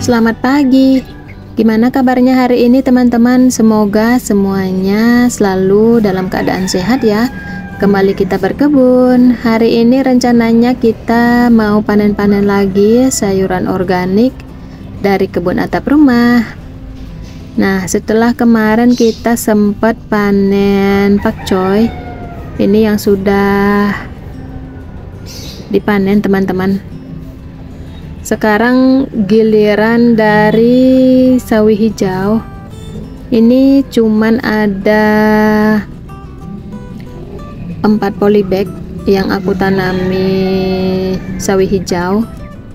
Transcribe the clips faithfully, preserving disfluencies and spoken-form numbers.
Selamat pagi. Gimana kabarnya hari ini teman-teman? Semoga semuanya selalu dalam keadaan sehat ya. Kembali kita berkebun. Hari ini rencananya kita mau panen-panen lagi sayuran organik dari kebun atap rumah. Nah, setelah kemarin kita sempat panen pakcoy, ini yang sudah dipanen teman-teman. Sekarang giliran dari sawi hijau. Ini cuman ada empat polybag yang aku tanami sawi hijau.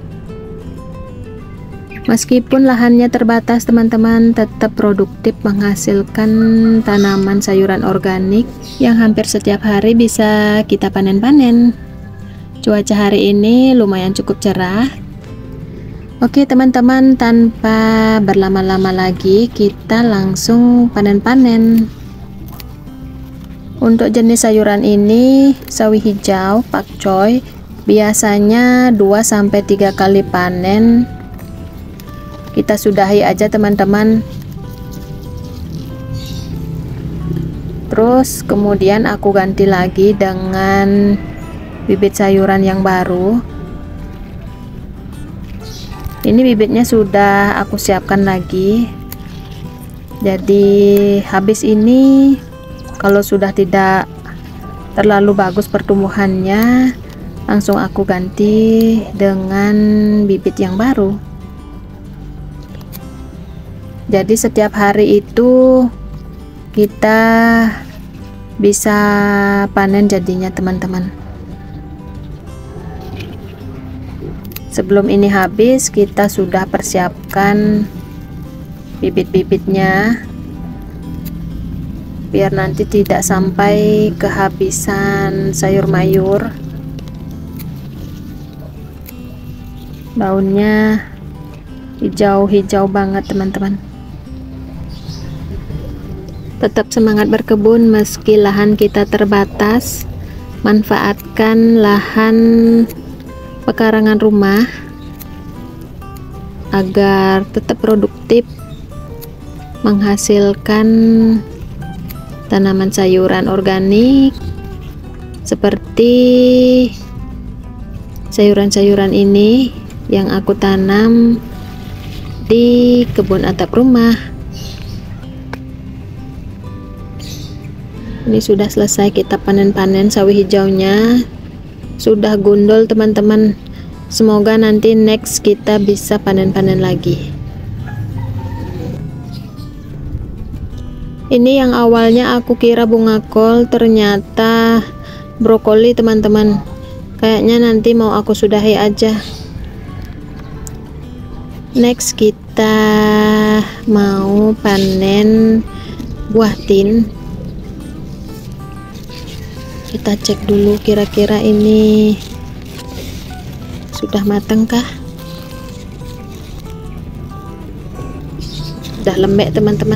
Meskipun lahannya terbatas teman-teman, tetap produktif menghasilkan tanaman sayuran organik yang hampir setiap hari bisa kita panen-panen. Cuaca hari ini lumayan cukup cerah. Oke teman-teman, tanpa berlama-lama lagi kita langsung panen-panen. Untuk jenis sayuran ini, sawi hijau, pakcoy, biasanya dua sampai tiga kali panen. Kita sudahi aja teman-teman. Terus kemudian aku ganti lagi dengan bibit sayuran yang baru. Ini bibitnya sudah aku siapkan lagi. Jadi habis ini kalau sudah tidak terlalu bagus pertumbuhannya, langsung aku ganti dengan bibit yang baru. Jadi setiap hari itu kita bisa panen jadinya teman-teman. Sebelum ini habis, kita sudah persiapkan bibit-bibitnya biar nanti tidak sampai kehabisan sayur mayur. Daunnya hijau-hijau banget teman-teman. Tetap semangat berkebun meski lahan kita terbatas. Manfaatkan lahan pekarangan rumah agar tetap produktif menghasilkan tanaman sayuran organik seperti sayuran-sayuran ini yang aku tanam di kebun atap rumah. Ini sudah selesai kita panen-panen sawi hijaunya, sudah gundul teman-teman. Semoga nanti next kita bisa panen-panen lagi. Ini yang awalnya aku kira bunga kol, ternyata brokoli teman-teman. Kayaknya nanti mau aku sudahi aja. Next kita mau panen buah tin. Kita cek dulu kira-kira ini sudah matang kah? Sudah lembek teman-teman.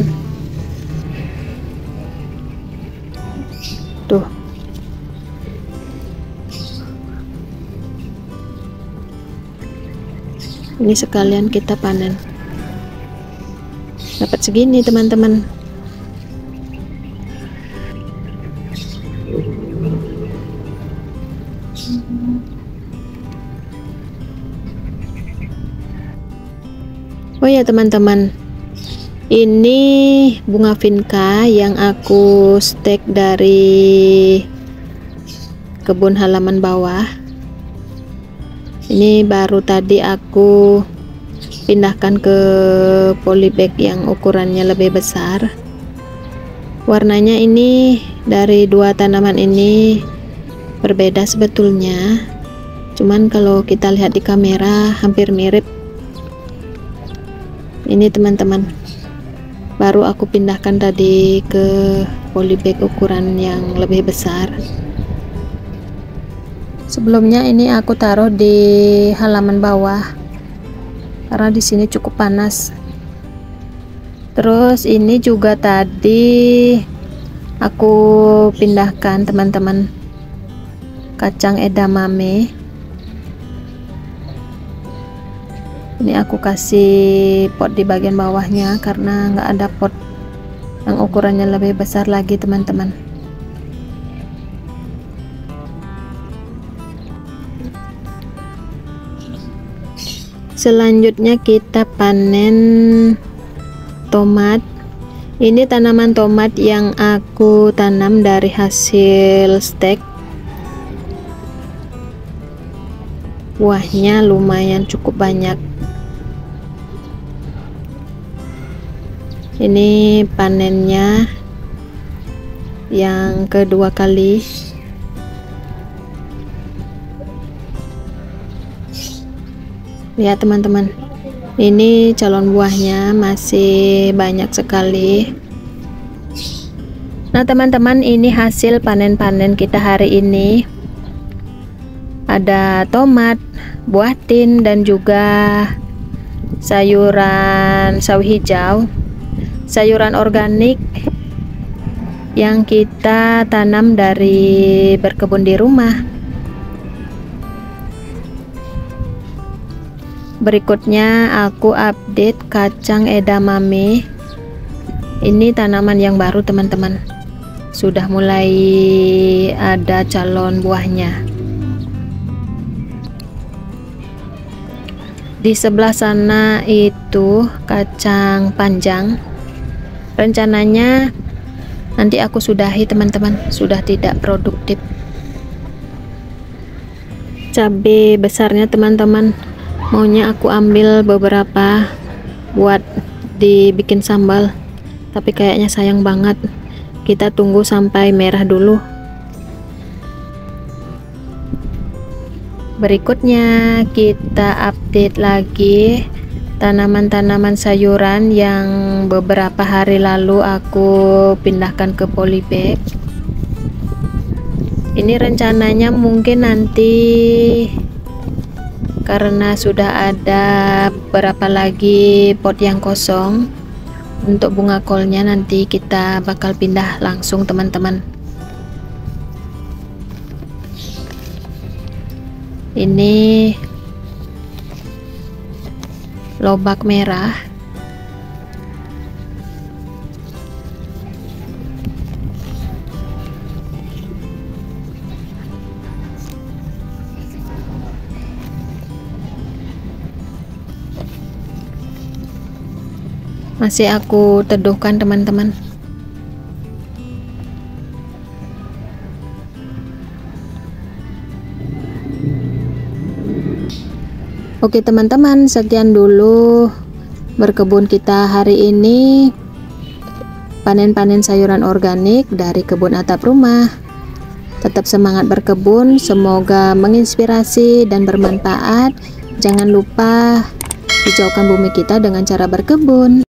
Tuh. Ini sekalian kita panen. Dapat segini teman-teman. Oh ya teman-teman, ini bunga vinca yang aku stek dari kebun halaman bawah. Ini baru tadi aku pindahkan ke polybag yang ukurannya lebih besar. Warnanya ini dari dua tanaman ini berbeda sebetulnya, cuman kalau kita lihat di kamera hampir mirip. Ini teman-teman, baru aku pindahkan tadi ke polybag ukuran yang lebih besar. Sebelumnya ini aku taruh di halaman bawah karena di sini cukup panas. Terus ini juga tadi aku pindahkan teman-teman kacang edamame. Ini aku kasih pot di bagian bawahnya karena nggak ada pot yang ukurannya lebih besar lagi teman-teman. Selanjutnya kita panen tomat. Ini tanaman tomat yang aku tanam dari hasil stek. Buahnya lumayan cukup banyak. Ini panennya yang kedua kali. Lihat teman-teman, ini calon buahnya masih banyak sekali. Nah teman-teman, ini hasil panen-panen kita hari ini. Ada tomat, buah tin, dan juga sayuran sawi hijau, sayuran organik yang kita tanam dari berkebun di rumah. Berikutnya aku update kacang edamame. Ini tanaman yang baru teman-teman, sudah mulai ada calon buahnya. Di sebelah sana itu kacang panjang. Rencananya nanti aku sudahi teman-teman, sudah tidak produktif. Cabai besarnya teman-teman, maunya aku ambil beberapa buat dibikin sambal, tapi kayaknya sayang banget. Kita tunggu sampai merah dulu. Berikutnya kita update lagi tanaman-tanaman sayuran yang beberapa hari lalu aku pindahkan ke polybag. Ini rencananya mungkin nanti, karena sudah ada beberapa lagi pot yang kosong, untuk bunga kolnya nanti kita bakal pindah langsung teman-teman. Ini lobak merah. Masih aku teduhkan teman-teman. Oke teman-teman, sekian dulu berkebun kita hari ini. Panen-panen sayuran organik dari kebun atap rumah. Tetap semangat berkebun, semoga menginspirasi dan bermanfaat. Jangan lupa hijaukan bumi kita dengan cara berkebun.